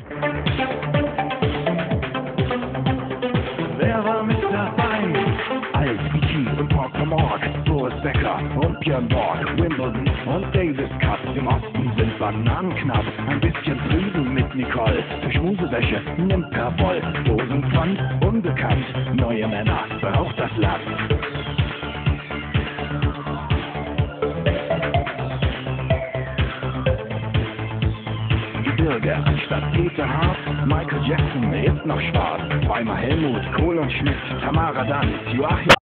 Wer war mit dabei? Als E.T. und Paul Pomorg, Boris Becker und Björn Borg, Wimbledon und Davis Cup. Im Osten sind Bananen knapp, ein bisschen Frieden mit Nicole. Für Schmusewäsche nimmt per Volt, Dosenpfand unbekannt. Neue Männer braucht das Land. Gebirge anstatt Peter Hart, Michael Jackson ist noch schwarz. Zweimal Helmut, Kohl und Schmidt, Tamara Danz, Joachim